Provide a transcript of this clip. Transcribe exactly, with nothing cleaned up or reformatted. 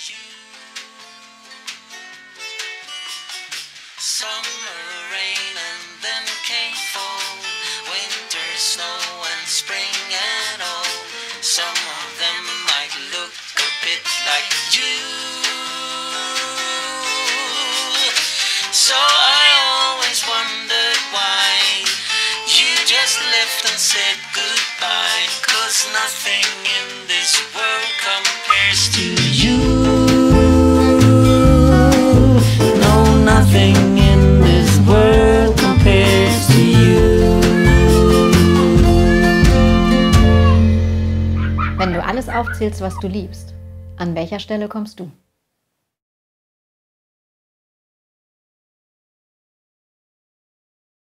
Summer rain and then came fall, winter snow and spring and all. Some of them might look a bit like you. So I always wondered why you just left and said goodbye. 'Cause nothing in this world compares to you. No, nothing in this world compares to you. Wenn du alles aufzählst, was du liebst, an welcher Stelle kommst du?